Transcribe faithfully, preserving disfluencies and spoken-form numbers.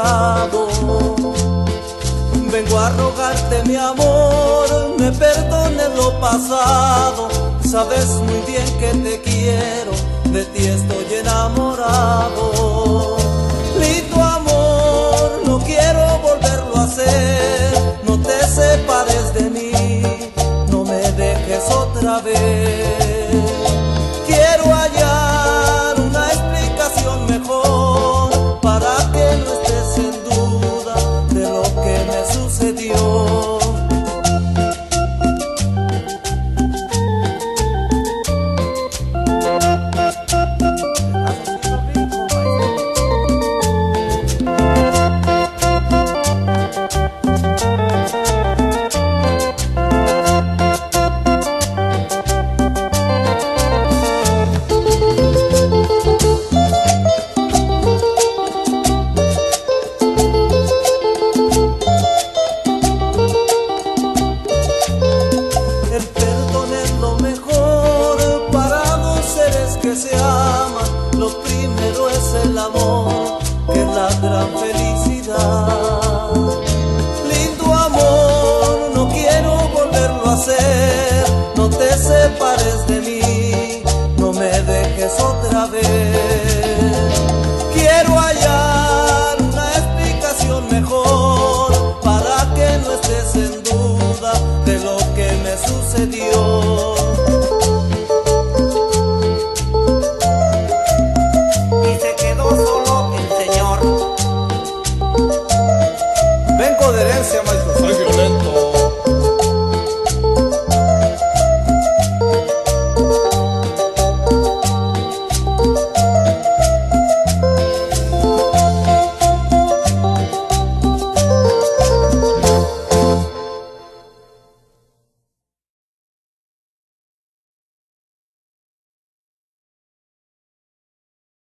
enamorado. Vengo a rogarte, mi amor, me perdones lo pasado. Sabes muy bien que te quiero, de ti estoy enamorado. Lindo amor, no quiero volverlo a hacer. No te separes de mí, no me dejes otra vez. Quiero hallar una explicación mejor para que no estés en duda de lo que me sucedió. Que se aman, lo primero es el amor, que es la gran felicidad. Lindo amor, no quiero volverlo a hacer. No te separes de mí, no me dejes otra vez.